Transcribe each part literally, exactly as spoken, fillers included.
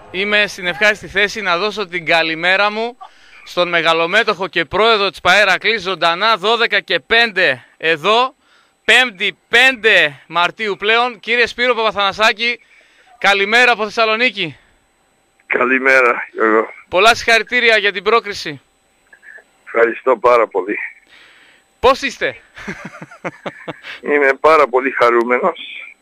είμαι στην ευχάριστη θέση να δώσω την καλημέρα μου στον μεγαλομέτωχο και πρόεδρο της ΠΑΕ Ηρακλή, ζωντανά δώδεκα και πέντε εδώ, πέμπτη πέντε Μαρτίου πλέον. Κύριε Σπύρο Παπαθανασάκη, καλημέρα από Θεσσαλονίκη. Καλημέρα, Γιώργο. Πολλά συγχαρητήρια για την πρόκριση. Ευχαριστώ πάρα πολύ. Πώς είστε? Είμαι πάρα πολύ χαρούμενος.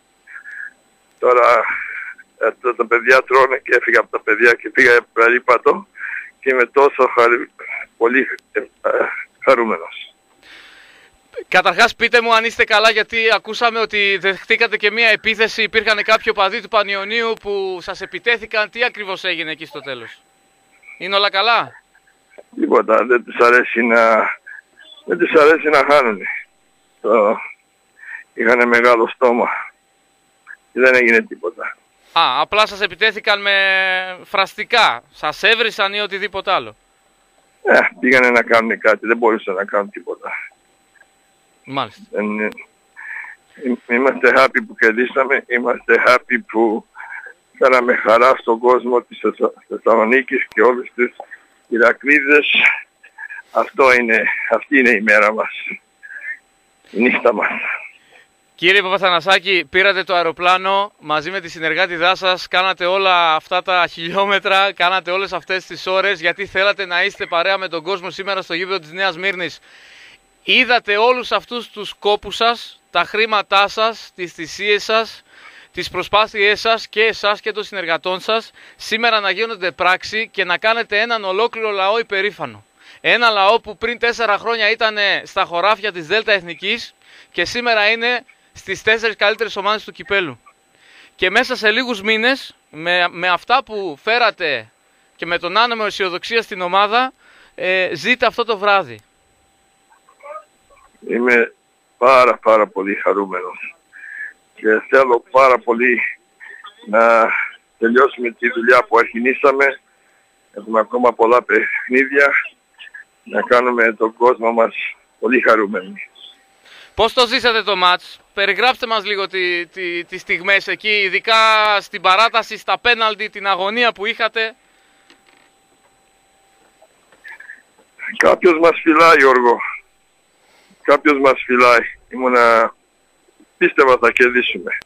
Τώρα ε, τα παιδιά τρώνε και έφυγα από τα παιδιά και πήγα περίπατο και είμαι τόσο χαρι... πολύ ε, ε, χαρούμενος. Καταρχάς πείτε μου αν είστε καλά, γιατί ακούσαμε ότι δεχτήκατε και μία επίθεση, υπήρχαν κάποιοι οπαδοί του Πανιωνίου που σας επιτέθηκαν. Τι ακριβώς έγινε εκεί στο τέλος? Είναι όλα καλά? Τίποτα, δεν τους αρέσει να, δεν τους αρέσει να χάνουν. Το... Είχαν μεγάλο στόμα και δεν έγινε τίποτα. Α, απλά σας επιτέθηκαν με φραστικά, σας έβρισαν ή οτιδήποτε άλλο? Ε, πήγανε να κάνουν κάτι, δεν μπορούσαν να κάνουν τίποτα. Μάλιστα. Δεν... Είμαστε happy που κερδίσαμε, είμαστε happy που κάναμε χαρά στον κόσμο της Θεσσαλονίκης και όλους τους Ηρακλήδες. Αυτό είναι, αυτή είναι η μέρα μας, η νύχτα μας. Κύριε Παπαθανασάκη, πήρατε το αεροπλάνο μαζί με τη συνεργάτηδά σας, κάνατε όλα αυτά τα χιλιόμετρα, κάνατε όλες αυτές τις ώρες γιατί θέλατε να είστε παρέα με τον κόσμο σήμερα στο γήπεδο της Νέας Μύρνης. Είδατε όλους αυτούς τους κόπους σας, τα χρήματά σας, τις θυσίες σας, τις προσπάθειές σας και εσάς και των συνεργατών σας σήμερα να γίνονται πράξη και να κάνετε έναν ολόκληρο λαό υπερήφανο. Ένα λαό που πριν τέσσερα χρόνια ήταν στα χωράφια της Δέλτα Εθνικής και σήμερα είναι στις τέσσερις καλύτερες ομάδες του κυπέλου. Και μέσα σε λίγους μήνες, με, με αυτά που φέρατε και με τον άνεμο αισιοδοξία στην ομάδα, ε, ζείτε αυτό το βράδυ. Είμαι πάρα πάρα πολύ χαρούμενος και θέλω πάρα πολύ να τελειώσουμε τη δουλειά που αρχινήσαμε. Έχουμε ακόμα πολλά παιχνίδια, να κάνουμε τον κόσμο μας πολύ χαρούμενοι. Πώς το ζήσατε το μάτς? Περιγράψτε μας λίγο τι, τι, τις στιγμές εκεί, ειδικά στην παράταση, στα πέναλτι, την αγωνία που είχατε. Κάποιος μας φυλάει, Γιώργο. Κάποιος μας φυλάει. Ήμουνα... Πίστευα θα κερδίσουμε.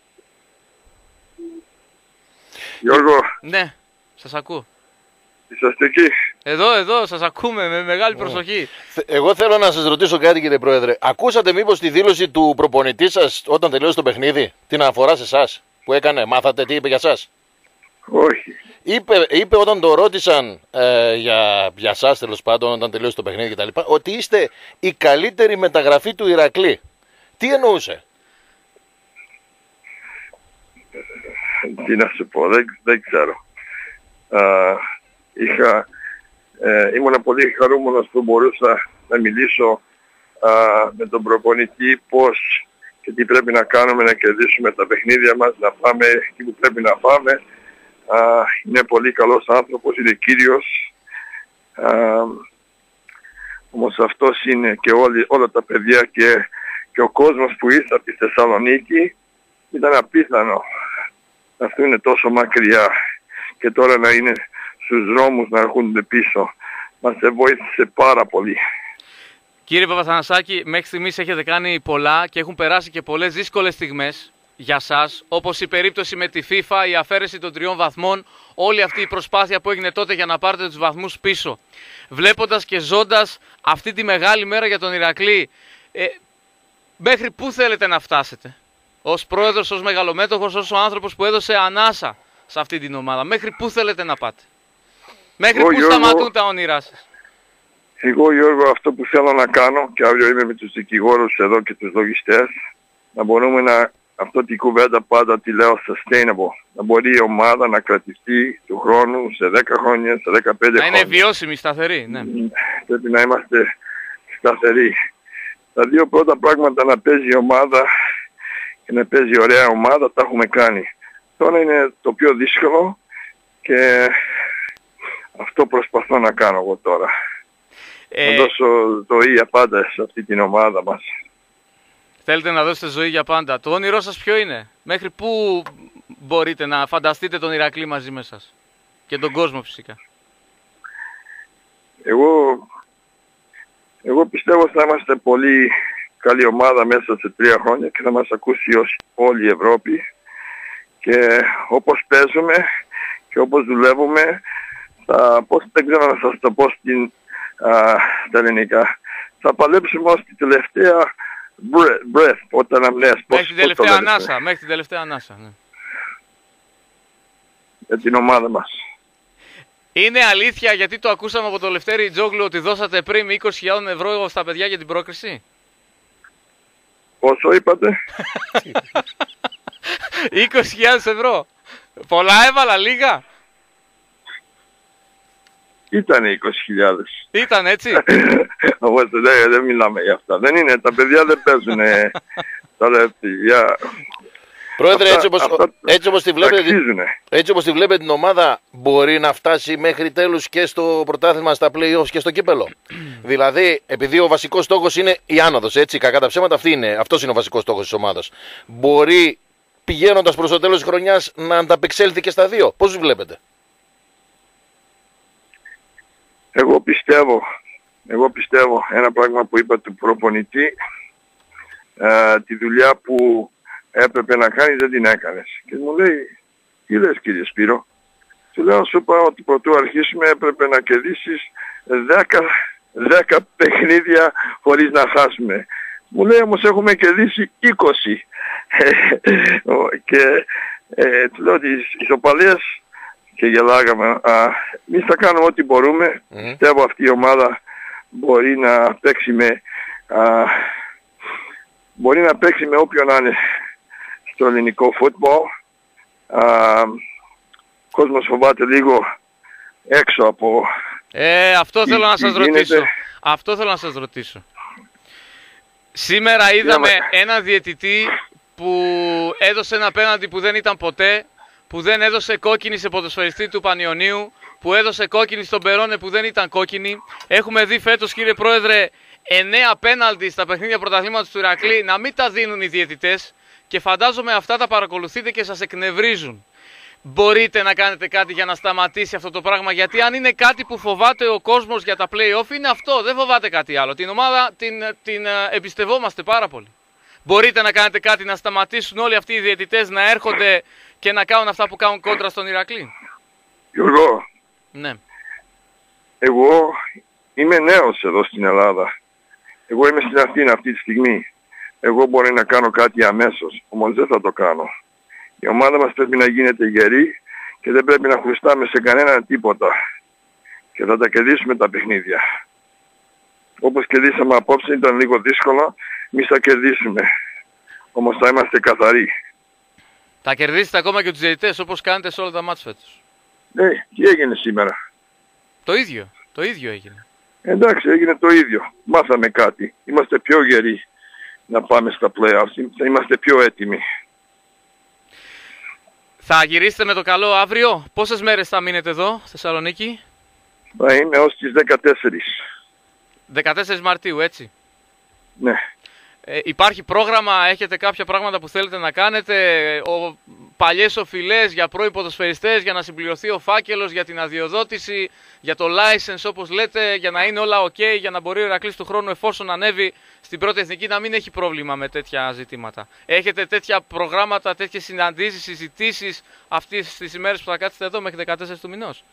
Γιώργο. Ναι, σας ακούω. Είσαστε εκεί? Εδώ, εδώ, σας ακούμε με μεγάλη προσοχή. Εγώ θέλω να σας ρωτήσω κάτι, κύριε Πρόεδρε. Ακούσατε μήπως τη δήλωση του προπονητή σας όταν τελείωσε το παιχνίδι? Την αναφορά σε εσάς που έκανε? Μάθατε τι είπε για σας? Όχι. Είπε, είπε όταν το ρώτησαν ε, για, για σας τέλος πάντων όταν τελείωσε το παιχνίδι κτλ. Ότι είστε η καλύτερη μεταγραφή του Ηρακλή. Τι εννοούσε? Τι να σου πω, δεν, δεν ξέρω. Uh, είχα, ε, ήμουν πολύ χαρούμενος που μπορούσα να μιλήσω uh, με τον προπονητή πώς και τι πρέπει να κάνουμε να κερδίσουμε τα παιχνίδια μας, να πάμε εκεί που πρέπει να πάμε. Uh, είναι πολύ καλός άνθρωπος, είναι κύριος. Uh, όμως αυτός είναι και όλοι, όλα τα παιδιά και, και ο κόσμος που ήρθε από τη Θεσσαλονίκη ήταν απίθανο. Αυτό είναι τόσο μακριά και τώρα να είναι στους δρόμους να έρχονται πίσω. Μας βοήθησε πάρα πολύ. Κύριε Παπαθανασάκη, μέχρι στιγμής έχετε κάνει πολλά και έχουν περάσει και πολλές δύσκολες στιγμές για σας, όπως η περίπτωση με τη FIFA, η αφαίρεση των τριών βαθμών, όλη αυτή η προσπάθεια που έγινε τότε για να πάρετε τους βαθμούς πίσω. Βλέποντας και ζώντας αυτή τη μεγάλη μέρα για τον Ηρακλή, ε, μέχρι πού θέλετε να φτάσετε? Ως πρόεδρος, ως μεγαλομέτωχος, ως ο άνθρωπος που έδωσε ανάσα σε αυτή την ομάδα. Μέχρι πού θέλετε να πάτε? Μέχρι Εγώ, πού Γιώργο, σταματούν τα όνειρά σας? Εγώ, Γιώργο, αυτό που θέλω να κάνω, και αύριο είμαι με τους δικηγόρους εδώ και τους λογιστές, να μπορούμε να, αυτό την κουβέντα πάντα τη λέω sustainable, να μπορεί η ομάδα να κρατηθεί του χρόνου σε δέκα χρόνια, σε δεκαπέντε χρόνια. Να είναι βιώσιμη, σταθερή, ναι. Πρέπει να είμαστε σταθεροί. Τα δύο πρώτα πράγματα, να παίζει η ομάδα και να παίζει ωραία ομάδα, τα έχουμε κάνει. Τώρα είναι το πιο δύσκολο και αυτό προσπαθώ να κάνω εγώ τώρα. Ε... Να δώσω ζωή για πάντα σε αυτή την ομάδα μας. Θέλετε να δώσετε ζωή για πάντα. Το όνειρό σας ποιο είναι? Μέχρι πού μπορείτε να φανταστείτε τον Ηρακλή μαζί με σας? Και τον κόσμο φυσικά. Εγώ, εγώ πιστεύω θα είμαστε πολύ καλή ομάδα μέσα σε τρία χρόνια και θα μας ακούσει ως όλη η Ευρώπη. Και όπως παίζουμε και όπως δουλεύουμε, θα, πώς, δεν ξέρω να σας το πω στην, α, στα ελληνικά, θα παλέψουμε ως την τελευταία breath, όταν αμνές. Μέχρι την τελευταία ανάσα, μέχρι την τελευταία ανάσα. Ναι. Για την ομάδα μας. Είναι αλήθεια, γιατί το ακούσαμε από τον Λευτέρη Τζόγλου, ότι δώσατε πριν είκοσι χιλιάδες ευρώ στα παιδιά για την πρόκριση? Πόσο είπατε? είκοσι χιλιάδες ευρώ. Πολλά έβαλα, λίγα? Ήτανε είκοσι χιλιάδες. Ήταν έτσι. Όμως δεν, δεν μιλάμε για αυτά. Δεν είναι, τα παιδιά δεν παίζουν τα λεφτία. Πρόεδρε, αυτά, έτσι, όπως, αυτά, έτσι, όπως τη βλέπετε, αξίζουνε. έτσι όπως τη βλέπετε την ομάδα, μπορεί να φτάσει μέχρι τέλους και στο πρωτάθλημα, στα play-offs και στο κύπελο. Δηλαδή, επειδή ο βασικός στόχος είναι η άνοδος, έτσι, κακά τα ψέματα, αυτή είναι, αυτός είναι ο βασικός στόχος της ομάδας. Μπορεί, πηγαίνοντας προς το τέλος της χρονιάς, να ανταπεξέλθει και στα δύο. Πώς βλέπετε? Εγώ πιστεύω, εγώ πιστεύω ένα πράγμα που είπα του προπονητή, ε, τη δουλειά που έπρεπε να κάνει δεν την έκανες. Και μου λέει, τι λες κύριε Σπύρο? Του λέω, σου είπα ότι πρωτού αρχίσουμε έπρεπε να κερδίσεις δέκα παιχνίδια χωρίς να χάσουμε. Μου λέει, όμως έχουμε κερδίσει είκοσι. Και ε, του λέω, τις ισοπαλίες, και γελάγαμε. Εμείς θα κάνουμε ό,τι μπορούμε. Mm. Πιστεύω αυτή η ομάδα μπορεί να παίξει με, α, μπορεί να παίξει με όποιον να είναι στο ελληνικό φούτμπολ. Ο κόσμος φοβάται λίγο έξω από... Ε, αυτό θέλω να σας ρωτήσω. Αυτό θέλω να σας ρωτήσω. Σήμερα είδαμε yeah, έναν διαιτητή που έδωσε ένα πέναντι που δεν ήταν ποτέ, που δεν έδωσε κόκκινη σε ποδοσφαιριστή του Πανιωνίου, που έδωσε κόκκινη στον Περόνε που δεν ήταν κόκκινη. Έχουμε δει φέτος, κύριε Πρόεδρε, εννέα πέναλτι στα παιχνίδια πρωταθλήματος του Ηρακλή να μην τα δίνουν οι διαιτητές, και φαντάζομαι αυτά τα παρακολουθείτε και σας εκνευρίζουν. Μπορείτε να κάνετε κάτι για να σταματήσει αυτό το πράγμα? Γιατί αν είναι κάτι που φοβάται ο κόσμος για τα play-off, είναι αυτό, δεν φοβάται κάτι άλλο. Την ομάδα την, την εμπιστευόμαστε πάρα πολύ. Μπορείτε να κάνετε κάτι να σταματήσουν όλοι αυτοί οι διαιτητές να έρχονται και να κάνουν αυτά που κάνουν κόντρα στον Ηρακλή? Γιώργο, ναι. Εγώ είμαι νέος εδώ στην Ελλάδα. Εγώ είμαι στην Αθήνα αυτή τη στιγμή. Εγώ μπορεί να κάνω κάτι αμέσως, όμως δεν θα το κάνω. Η ομάδα μας πρέπει να γίνεται γερή και δεν πρέπει να χρωστάμε σε κανέναν τίποτα. Και θα τα κερδίσουμε τα παιχνίδια. Όπως κερδίσαμε απόψε, ήταν λίγο δύσκολο, εμείς θα κερδίσουμε. Όμως θα είμαστε καθαροί. Θα κερδίσετε ακόμα και τους διαιτητές όπως κάνετε σε όλα τα μάτς φέτος? Ναι, τι έγινε σήμερα? Το ίδιο, το ίδιο έγινε. Εντάξει, έγινε το ίδιο. Μάθαμε κάτι. Είμαστε πιο γεροί να πάμε στα play-offs. Θα είμαστε πιο έτοιμοι. Θα γυρίσετε με το καλό αύριο? Πόσες μέρες θα μείνετε εδώ, στη Θεσσαλονίκη? Θα είμαι ως τις δεκατέσσερις. δεκατέσσερις Μαρτίου, έτσι? Ναι. Ε, υπάρχει πρόγραμμα, έχετε κάποια πράγματα που θέλετε να κάνετε, ο, παλιές οφειλές για πρώην ποδοσφαιριστές, για να συμπληρωθεί ο φάκελος για την αδειοδότηση, για το license όπως λέτε, για να είναι όλα ok, για να μπορεί ο Ηρακλής του χρόνου, εφόσον ανέβει στην πρώτη εθνική, να μην έχει πρόβλημα με τέτοια ζητήματα? Έχετε τέτοια προγράμματα, τέτοιες συναντήσεις, συζητήσεις αυτές τις ημέρες που θα κάτσετε εδώ μέχρι δεκατέσσερις του μηνός?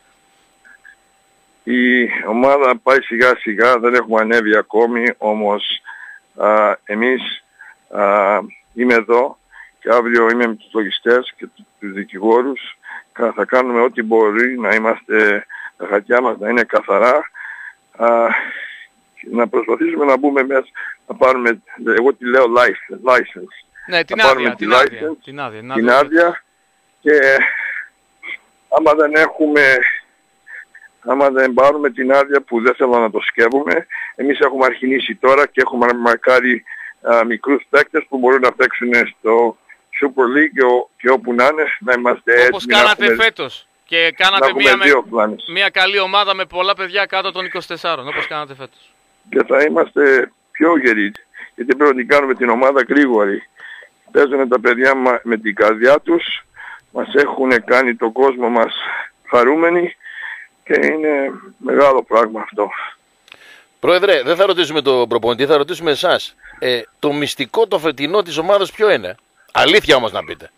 Η ομάδα πάει σιγά σιγά, δεν έχουμε ανέβει ακόμη, όμως α, εμείς α, είμαι εδώ και αύριο είμαι με τους λογιστές και τους δικηγόρους και θα κάνουμε ό,τι μπορεί να είμαστε, τα χαρτιά μας να είναι καθαρά, α, να προσπαθήσουμε να μπούμε μέσα, να πάρουμε, εγώ τη λέω license, license. Ναι, την άδεια, την άδεια, την άδεια, την άδεια, και άμα δεν έχουμε, άμα δεν πάρουμε την άδεια, που δεν θέλω να το σκέφτομαι, εμείς έχουμε αρχινήσει τώρα και έχουμε μακάρι α, μικρούς παίκτες που μπορούν να παίξουν στο Super League και όπου να είναι, να είμαστε έτοιμοι. Όπως κάνατε έχουμε, φέτος και κάνατε μια, με, μια καλή ομάδα με πολλά παιδιά κάτω των είκοσι τεσσάρων, όπως κάνατε φέτος. Και θα είμαστε πιο γεροί, γιατί πρέπει να την κάνουμε την ομάδα γρήγορη. Παίζουν τα παιδιά με την καρδιά τους, μας έχουν κάνει τον κόσμο μας χαρούμενοι και είναι μεγάλο πράγμα αυτό. Πρόεδρε, δεν θα ρωτήσουμε τον προπονητή, θα ρωτήσουμε εσάς. Ε, το μυστικό το φετινό της ομάδας ποιο είναι? Αλήθεια όμως να πείτε.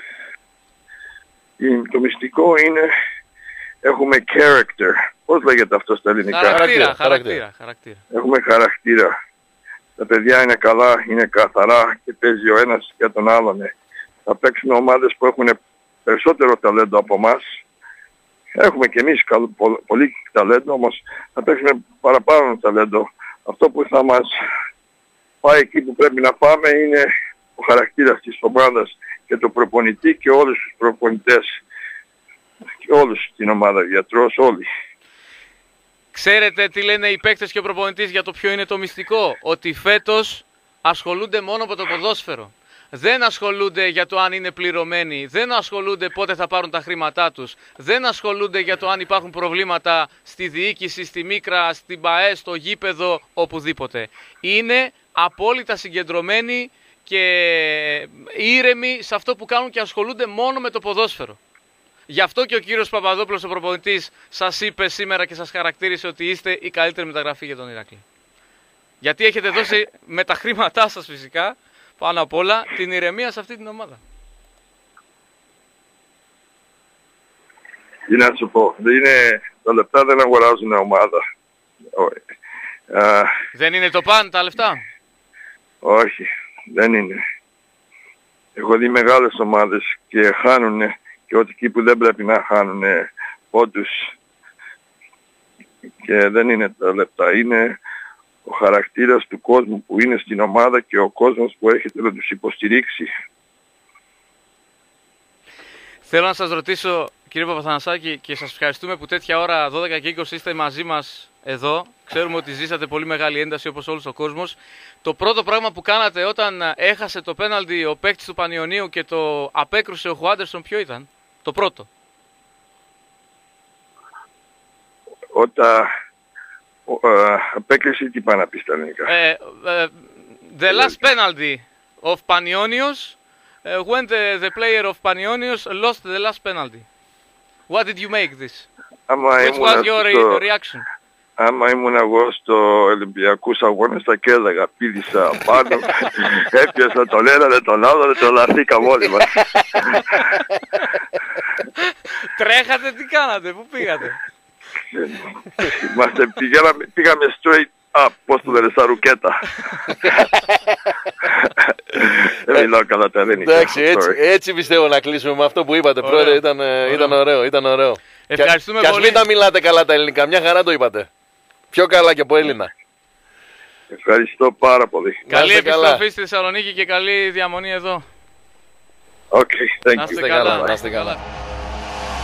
Το μυστικό είναι, έχουμε character. Πώς λέγεται αυτό στα ελληνικά? Χαρακτήρα, χαρακτήρα, χαρακτήρα. Έχουμε χαρακτήρα. Τα παιδιά είναι καλά, είναι καθαρά και παίζει ο ένας για τον άλλον. Θα παίξουν ομάδες που έχουν περισσότερο ταλέντο από εμάς. Έχουμε και εμείς πολύ ταλέντο, όμως θα παίξουμε παραπάνω ταλέντο. Αυτό που θα μας πάει εκεί που πρέπει να πάμε είναι ο χαρακτήρας της ομάδας και το προπονητή και όλους τους προπονητές και όλους την ομάδα, γιατρός, όλοι. Ξέρετε τι λένε οι παίκτες και ο προπονητής για το ποιο είναι το μυστικό? Ότι φέτος ασχολούνται μόνο με το ποδόσφαιρο. Δεν ασχολούνται για το αν είναι πληρωμένοι, δεν ασχολούνται πότε θα πάρουν τα χρήματά τους, δεν ασχολούνται για το αν υπάρχουν προβλήματα στη διοίκηση, στη Μίκρα, στην ΠΑΕ, στο γήπεδο, οπουδήποτε. Είναι απόλυτα συγκεντρωμένοι και ήρεμοι σε αυτό που κάνουν και ασχολούνται μόνο με το ποδόσφαιρο. Γι' αυτό και ο κύριος Παπαδόπουλος, ο προπονητής, σας είπε σήμερα και σας χαρακτήρισε ότι είστε η καλύτερη μεταγραφή για τον Ηράκλειο. Γιατί έχετε δώσει με τα χρήματά σας φυσικά, πάνω απ' όλα, την ηρεμία σε αυτή την ομάδα. Τι να σου πω, είναι, τα λεπτά δεν αγοράζουν ομάδα. Δεν είναι το παν τα λεφτά? Όχι, δεν είναι. Έχω δει μεγάλες ομάδες και χάνουν και ότι εκεί που δεν πρέπει να χάνουν πόντους και δεν είναι τα λεπτά. Είναι ο χαρακτήρας του κόσμου που είναι στην ομάδα και ο κόσμος που έρχεται να τους υποστηρίξει. Θέλω να σας ρωτήσω, κύριε Παπαθανασάκη, και σας ευχαριστούμε που τέτοια ώρα δώδεκα και είκοσι είστε μαζί μας εδώ. Ξέρουμε ότι ζήσατε πολύ μεγάλη ένταση όπως όλος ο κόσμος. Το πρώτο πράγμα που κάνατε όταν έχασε το πέναλτι ο παίκτης του Πανιωνίου και το απέκρουσε ο Χουάντερσον, ποιο ήταν? Το πρώτο. Όταν απέκρισε, τι πάνε να πει στα ελληνικά? The last penalty of Panionios, uh, when the, the player of Panionios lost the last penalty. What did you make this? Which was your στο... reaction? Άμα ήμουν εγώ στο Ολυμπιακούς Αγώνες θα κέρδαγα, πήδησα πάνω, έπιασα τον έναν, τον άλλο, τον λαθήκαμε όλοι μας. Τρέχατε, τι κάνατε, πού πήγατε? Είμαστε, πηγαίναμε, πήγαμε straight up, πώς το λένε, στα ρουκέτα. Δεν μιλάω καλά τα ελληνικά. Εντάξει, έτσι, έτσι πιστεύω να κλείσουμε με αυτό που είπατε, πρόεδρε, ήταν, ήταν ωραίο, ήταν ωραίο. Ευχαριστούμε και, πολύ. Και ας μην τα μιλάτε καλά τα ελληνικά, μια χαρά το είπατε. Πιο καλά και από Έλληνα. Ευχαριστώ πάρα πολύ. Καλή επιστροφή στη Θεσσαλονίκη και καλή διαμονή εδώ. Okay, thank you. Να είστε καλά.